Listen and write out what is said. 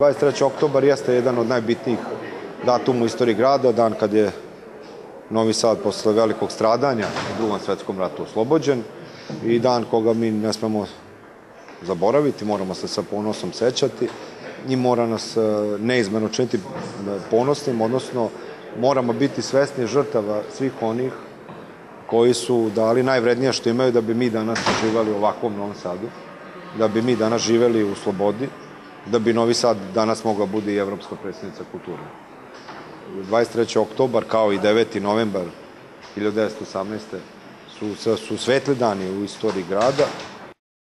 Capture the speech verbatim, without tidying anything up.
dvadeset treći oktobar jeste jedan od najbitnijih datuma u istoriji grada, dan kad je Novi Sad posle velikog stradanja u Drugom svetskom ratu oslobođen i dan koga mi ne smemo zaboraviti, moramo se sa ponosom sećati i mora nas neizmjerno činiti ponosnim, odnosno moramo biti svesni žrtava svih onih koji su dali najvrednije što imaju da bi mi danas živeli u ovakvom Novom Sadu, da bi mi danas živeli u slobodi, da bi Novi Sad danas mogla bude i evropska predstavnica kulture. dvadeset treći oktobar kao i deveti novembar hiljadu devetsto osamnaeste. su, su svetli dani u istoriji grada